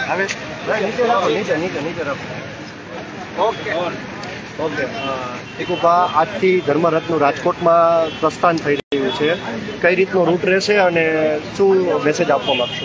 હવે નીચે રાખો, નીચે રાખો. Okay okay. ટીકુભા, આજથી ધર્મરથનું રાજકોટમાં પ્રસ્થાન થઈ રહ્યું છે. કઈ રીતનો રૂટ રહેશે અને શું મેસેજ આપવા માંગશો?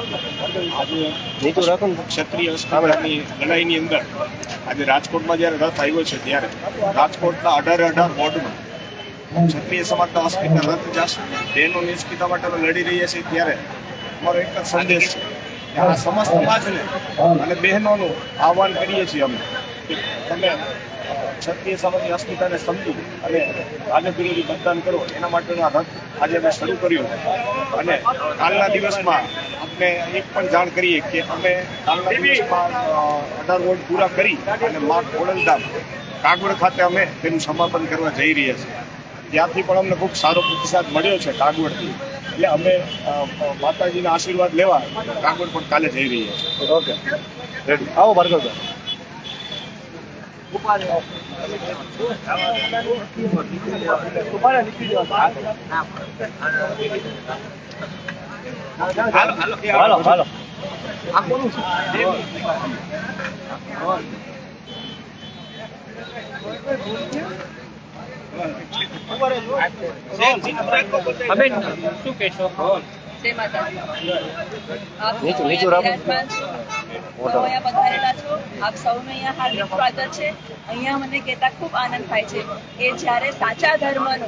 નીચે રાખો ને. ક્ષત્રિય અસ્મિતાની લડાઈની અંદર આજે રાજકોટમાં જ્યારે રથ આવ્યો છે ત્યારે રાજકોટના 18 વોર્ડમાં ક્ષત્રિય સમાજના અસ્મિતા રથ જશે. બહેનોની અસ્મિતા માટે અમે લડી રહ્યા છીએ ત્યારે અમારો એક જ સંદેશ છે કે આ સમસ્ત સમાજને અને બહેનોનું આહવાન કરીએ છીએ અમે કે તમે ક્ષત્રિય સમાજની અસ્મિતાને સમજી અને ભાજપ વિરોધી મતદાન કરો. એના માટેનો આ રથ આજે અમે શરૂ કર્યું અને કાલના દિવસમાં આપણે એક પણ જાણ કરીએ કે અમે કાલના દિવસમાં 18 વોર્ડ પૂરા કરી અને મા ખોડલધામ કાગવડ ખાતે અમે તેનું સમાપન કરવા જઈ રહ્યા છીએ. ત્યાંથી પણ અમને ખૂબ સારો પ્રતિસાદ મળ્યો છે કાગવડથી, એટલે અમે માતાજીના આશીર્વાદ લેવા કાગવડ પણ કાલે જઈ રહ્યા છીએ. Okay, ready. આવો ભાર્ગવભાઈ. હાલો હાલો. આ કોનું છે? શું કહેશો? નીચું રાખો. પધારેલા છો, આપ સૌનું અહીંયા હાર્દિક સ્વાગત છે. અહીંયા મને કહેતા ખૂબ આનંદ થાય છે કે જ્યારે સાચા ધર્મનું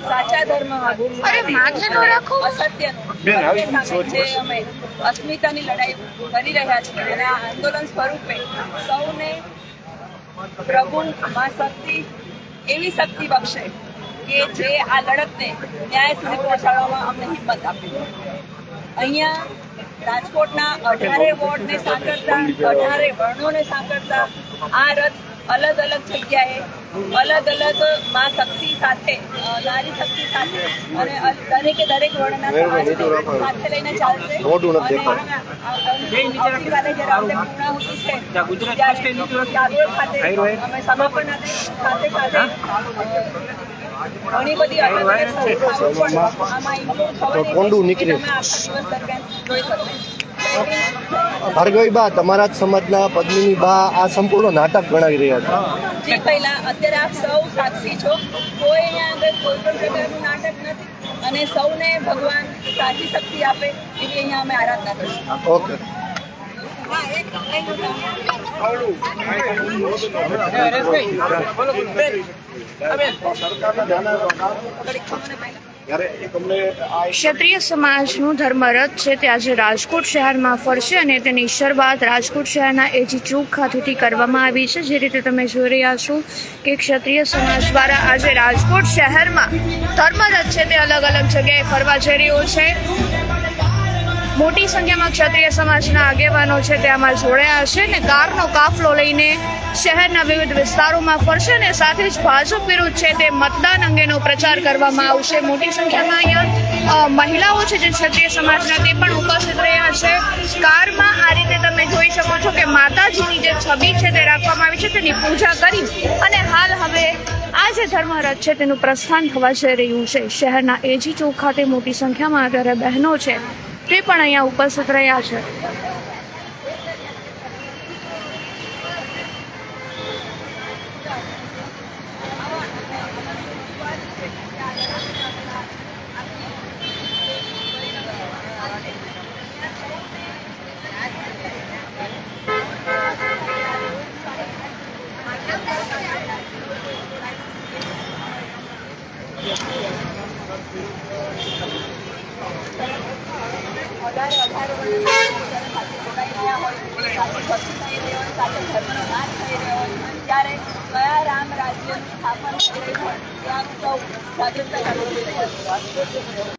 અમે અસ્મિતાની લડાઈ કરી રહ્યા છીએ અને આ આંદોલન સ્વરૂપે સૌને પ્રભુ મા શક્તિ એવી શક્તિ બક્ષે કે જે આ લડતને ન્યાય સુધી પહોંચાડવામાં અમને હિંમત આપે. અહીંયા રાજકોટના 18 વોર્ડને સાંકળતા 18 વર્ણોને સાંકળતા આ રથ અલગ અલગ જગ્યાએ અલગ અલગ મા શક્તિ સાથે, નારી શક્તિ સાથે અને દરેકે દરેક વર્ણના સમાજને સાથે લઈને ચાલશે. આવતીકાલે જ્યારે આપણે પૂર્ણાહુતિ છે ત્યારે કાગવડ ખાતે અમે સમાપન સાથે ઘણી બધી કોંડું નીકળે. ભાર્ગવી બા, તમારા જ સમાજના પદ્મિની બા આ સંપૂર્ણ નાટક ગણાવી રહ્યા છે. જે પહેલા અત્યારે આપ સૌ સાક્ષી છો, કોઈ અહીંયા આગળ કોઈ પણ પ્રકારનું નાટક નથી અને સૌને ભગવાન સાચી શક્તિ આપે એવી અહીંયા અમે આરાધના કરીશું. ઓકે. ક્ષત્રિય સમાજનું ધર્મરથ છે તે આજે રાજકોટ શહેરમાં ફરશે અને તેની શરૂઆત રાજકોટ શહેરના એજી ચોક ખાતેથી કરવામાં આવી છે. જે રીતે તમે જોઈ રહ્યા છો કે ક્ષત્રિય સમાજ દ્વારા આજે રાજકોટ શહેરમાં ધર્મરથ છે તે અલગ અલગ જગ્યાએ ફરવા જઈ રહ્યો છે. મોટી સંખ્યામાં ક્ષત્રિય સમાજના આગેવાનો છે તે આમાં જોડાયા છે અને કારનો કાફલો લઈને શહેરના વિવિધ વિસ્તારોમાં ફરશે અને સાથે જ ભાજપ વિરુદ્ધ છે તે મતદાન અંગેનો પ્રચાર કરવામાં આવશે. મોટી સંખ્યામાં અહીંયા મહિલાઓ છે જે ક્ષત્રિય સમાજના તે પણ ઉપસ્થિત રહ્યા છે. કારમાં આ રીતે તમે જોઈ શકો છો કે માતાજીની જે છબી છે તે રાખવામાં આવી છે તેની પૂજા કરી અને હાલ હવે આ જે ધર્મરથ છે તેનું પ્રસ્થાન થવા જઈ રહ્યું છે. શહેરના એજી ચોક ખાતે મોટી સંખ્યામાં અત્યારે બહેનો છે તે પણ અહીંયા ઉપસ્થિત રહ્યા છે. ત્યારે કયા રામ રાજ્યનું સ્થાપન થઈ રહ્યું ત્યાં સૌ જાગૃતતા